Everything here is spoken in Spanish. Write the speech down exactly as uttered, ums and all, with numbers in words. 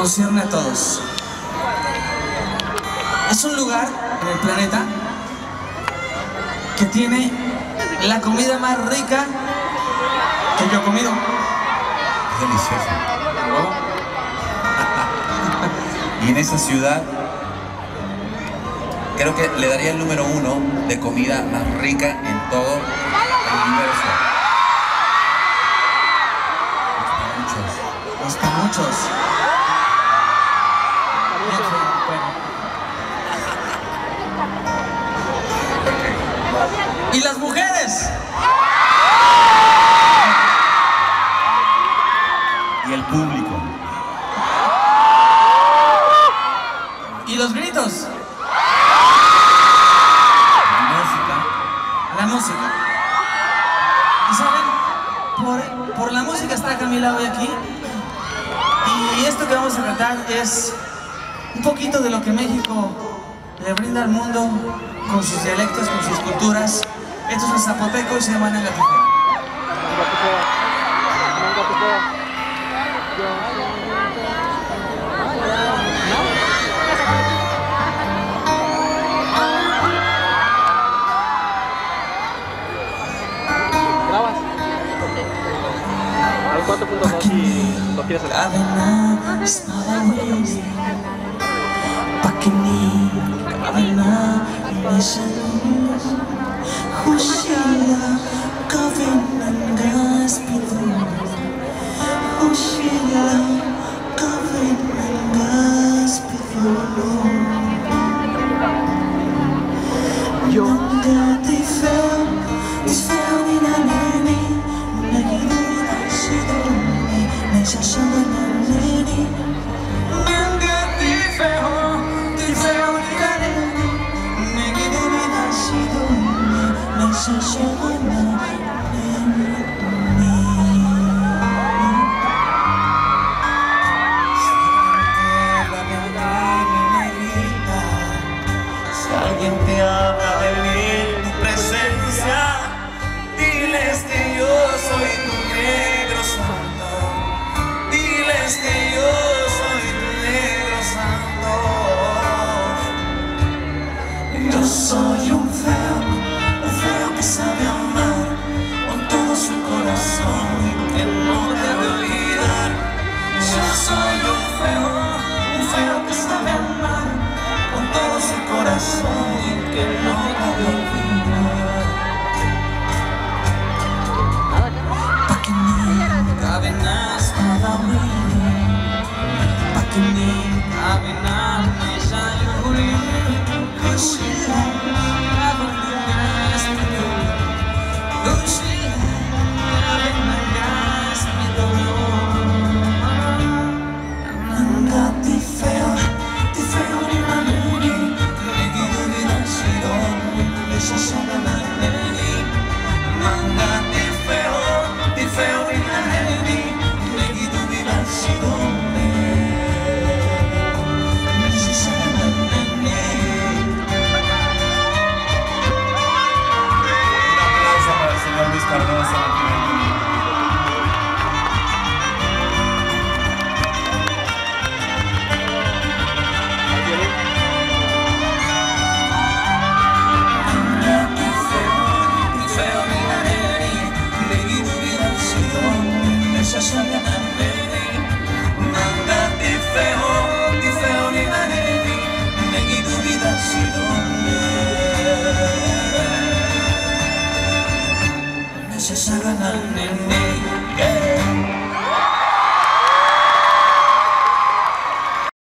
concierne a todos. Es un lugar en el planeta que tiene la comida más rica que yo he comido. Es delicioso. Y en esa ciudad creo que le daría el número uno de comida más rica en todo el universo. Los panuchos. ¿Y las mujeres? Y el público. ¿Y los gritos? La música. La música. ¿Y saben? Por, por la música está Camila hoy aquí. Y esto que vamos a cantar es un poquito de lo que México le brinda al mundo con sus dialectos, con sus culturas. Esto es en zapoteco y se llama Nanga Tefeo. ¿Grabas? Al cuatro punto dos y lo quieres hacer. Soy un feo, un feo que sabe amar con todo su corazón y que no debe olvidar. Yo soy un feo, un feo que sabe amar con todo su corazón y que no debe olvidar. Pa' que ni cabe nada para mí, pa' que ni cabe nada me salió. Nene